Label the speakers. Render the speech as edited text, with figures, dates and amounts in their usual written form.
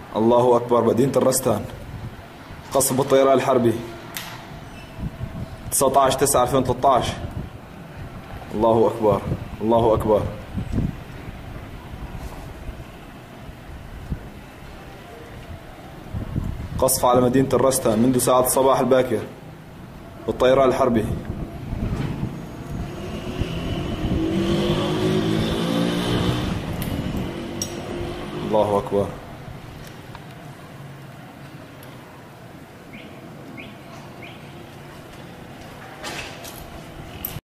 Speaker 1: الله أكبر. مدينة الرستان، قصف بالطيران الحربي 19/9/2013. الله أكبر، الله أكبر. قصف على مدينة الرستان منذ ساعة الصباح الباكر بالطيران الحربي. الله أكبر.